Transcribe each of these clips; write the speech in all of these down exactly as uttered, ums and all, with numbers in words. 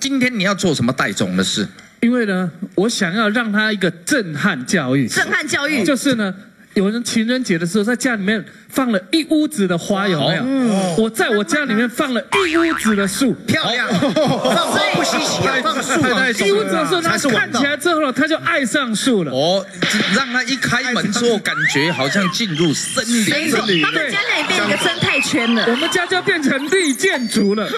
今天你要做什么带种的事？ 因为呢，我想要让他一个震撼教育。 震撼教育就是呢。 有人情人节的时候，在家里面放了一屋子的花，有没有？嗯、我在我家里面放了一屋子的树， 漂亮。放花不稀奇啊，放树一屋子的树，他看起来之后呢，他就爱上树了。 哦，让他一开门之后，感觉好像进入森林。 没错，他们家那里变一个生态圈了。 我们家就变成绿建筑了。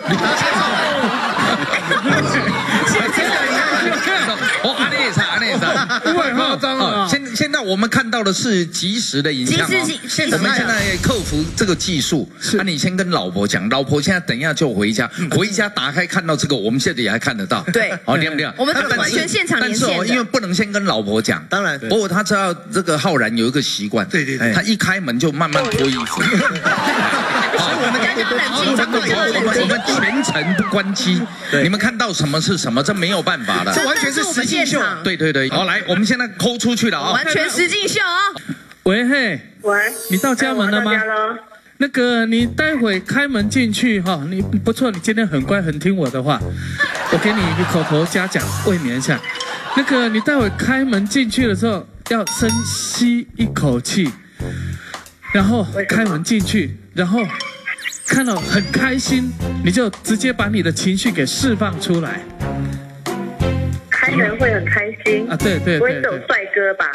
哦，阿内莎，阿内莎， 不会夸张啊！ 现现在我们看到的是即时的影像哦。我们现在克服这个技术，那你先跟老婆讲，老婆现在等一下就回家，回家打开看到这个，我们现在也还看得到。 对， 好，厉不厉害？ 我们是完全现场连线的。 但是哦，因为不能先跟老婆讲， 当然。 不过他知道这个浩然有一个习惯， 对对对， 他一开门就慢慢脱衣服。 所以我们要冷静，掌控要冷静。 我们全程不关机，你们看到什么是什么，这没有办法的。 这完全是实境秀。 对对对，好，来，我们现在抠出去了啊， 完全实境秀啊。 喂嘿， 喂， 你到家门了吗？那个，你待会开门进去哈，你不错，你今天很乖，很听我的话。我给你一个口头嘉奖，慰勉一下。那个，你待会开门进去的时候，要深吸一口气，然后开门进去，然后看到很开心，你就直接把你的情绪给释放出来。 开门会很开心啊，对对对， 不会是有帅哥吧？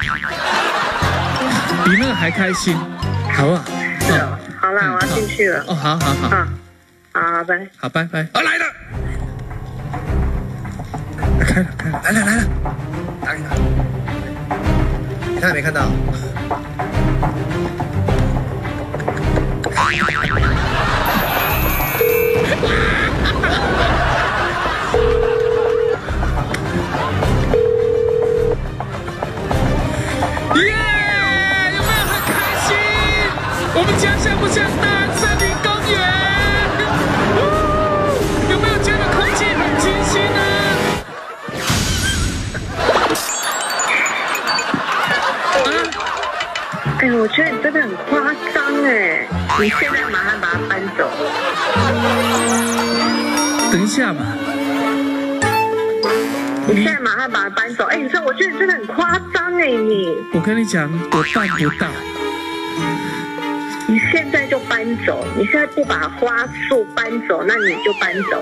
比那个还开心，好不好？ 是哦，好啦，我要进去了。 哦，好好好， 啊，好，拜， 好，拜拜。 啊，来了， 开了开了， 来了来了，打给他，你看没看到？ 耶！有没有很开心？我们家像不像大安森林公园？有没有觉得空气很清新呢？啊！ 哎，我觉得你真的很夸张哎！你现在马上把它搬走。 等一下嘛。 你现在马上把它搬走！哎，你说，我觉得你真的很夸张哎，你。 我跟你讲，我办不到。 你现在就搬走！你现在不把花束搬走，那你就搬走。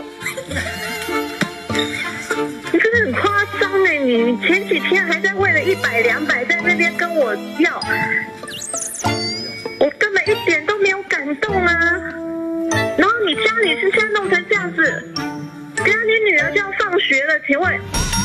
你真的很夸张哎！你你前几天还在为了一百两百在那边跟我要，我根本一点都没有感动啊！然后你家里是现在弄成这样子，对啊，你女儿就要放学了，请问？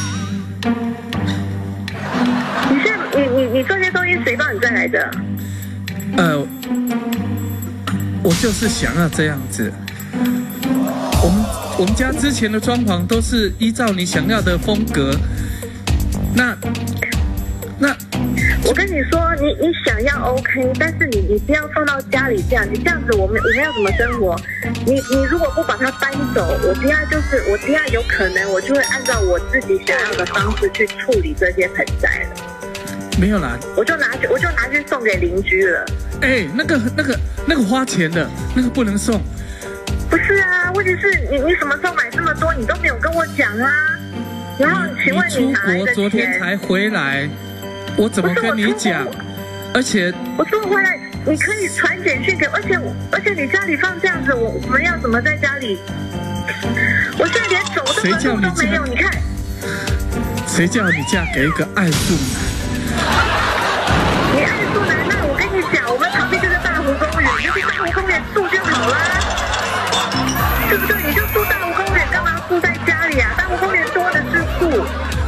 你现在你你你这些东西谁帮你带来的？ 呃，我就是想要这样子。我们我们家之前的装潢都是依照你想要的风格。那那， 我跟你说，你你想要 OK， 但是你你不要放到家里这样，你这样子我们我们要怎么生活？你你如果不把它搬走，我等下就是我等下有可能我就会按照我自己想要的方式去处理这些盆栽了。 没有啦， 我就拿去我就拿去送给邻居了。 哎，那个那个那个花钱的，那个不能送。 不是啊，问题是你你什么时候买这么多，你都没有跟我讲啊。然后请问你哪来的钱？ 昨天才回来，我怎么跟你讲？而且我出国回来，你可以传简讯给，而且而且你家里放这样子，我我们要怎么在家里？我现在连走这个路都没有，你看。 谁叫你嫁给一个爱树男？ 你爱树男，那我跟你讲，我们旁边就是大湖公园，你就去大湖公园住就好了，对不对？你就住大湖公园，干嘛住在家里啊？大湖公园多的是树。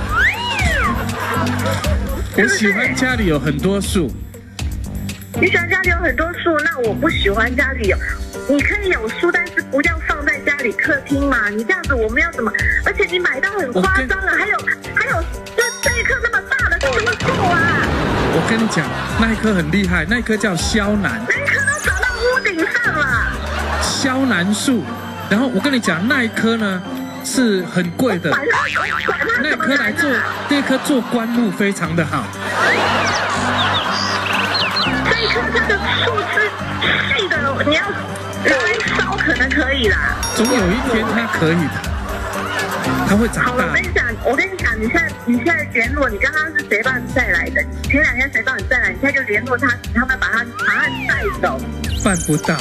我喜欢家里有很多树。 你喜欢家里有很多树，那我不喜欢家里有。你可以有树，但是不要放在家里客厅嘛。你这样子我们要怎么？而且你买到很夸张了，还有还有，就这一棵那么大的是什么树啊？ 我跟你讲，那一棵很厉害，那一棵叫肖楠。 那一棵都长到屋顶上了。 肖楠树，然后我跟你讲，那一棵呢是很贵的，那一棵来做，那一棵做棺木非常的好。 这一棵它的树是细的，你要拿来烧可能可以啦。 总有一天它可以的。 它会长大。 好了，我跟你讲，我跟你讲，你现在你现在联络，你刚刚是谁帮你带来的？前两天谁帮你带来？你现在就联络他，他们把他把他带走。 办不到。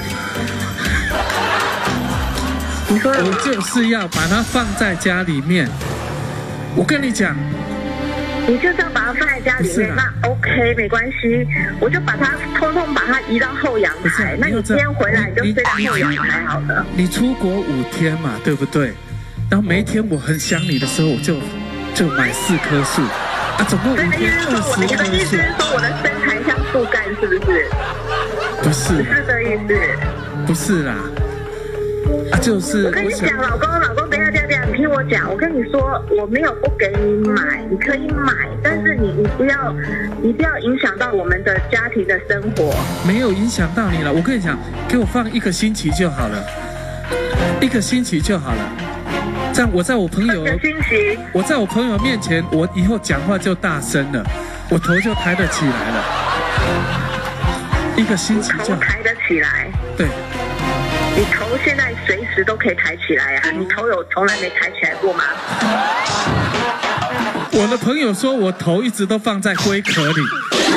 你说我就是要把它放在家里面。我跟你讲。 你就这样把它放在家里面，那 OK 没关系，我就把它通通把它移到后阳台。那你今天回来你就睡到后阳台好了。 你出国五天嘛，对不对？然后每一天我很想你的时候，我就就买四棵树啊，总共五天二十棵树。 你的意思是说我的身材像树干是不是？ 不是， 不是这意思。 不是啦。啊，就是我跟你讲，老公，老公，等一下，等一下，你听我讲。我跟你说，我没有不给你买，你可以买，但是你你不要，你不要影响到我们的家庭的生活。 没有影响到你了，我跟你讲，给我放一个星期就好了，一个星期就好了。这样我在我朋友， 一个星期， 我在我朋友面前，我以后讲话就大声了，我头就抬得起来了。一个星期就头抬得起来， 对。 你头现在随时都可以抬起来啊！你头有从来没抬起来过吗？ 我的朋友说我头一直都放在龟壳里。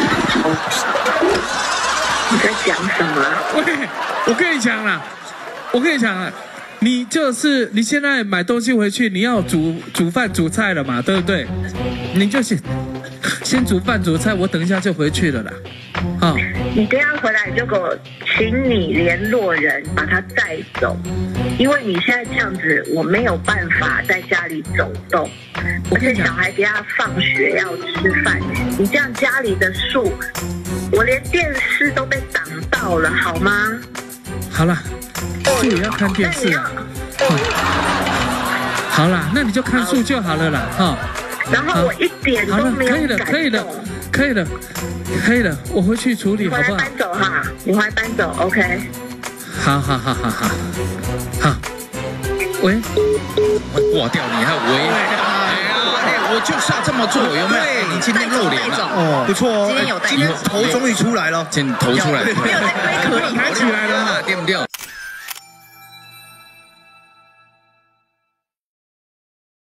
你在讲什么？ 喂，我跟你讲啦，我跟你讲啊，你就是你现在买东西回去，你要煮煮饭煮菜了嘛，对不对？你就先先煮饭煮菜，我等一下就回去了啦。好、哦， 你等一下回来就给我，请你联络人把他带走，因为你现在这样子，我没有办法在家里走动，而且小孩等下放学要吃饭，你这样家里的树，我连电视都被挡到了，好吗？ 好了，树也要看电视啊。嗯、好啦，那你就看树就好了啦，哈、哦。 然后我一点都没有可以了，可以了，可以了，可以了，我回去处理好不好？ 你回来搬走哈，你回来搬走 ，OK。 好好好好好，好。喂， 我挂掉你还喂？哎呀，我就是要这么做，有没有？你今天露脸了， 哦，不错哦， 今天有带走， 头终于出来了， 今天头出来了， 没有在龟壳里抬起来了嘛， 对不对？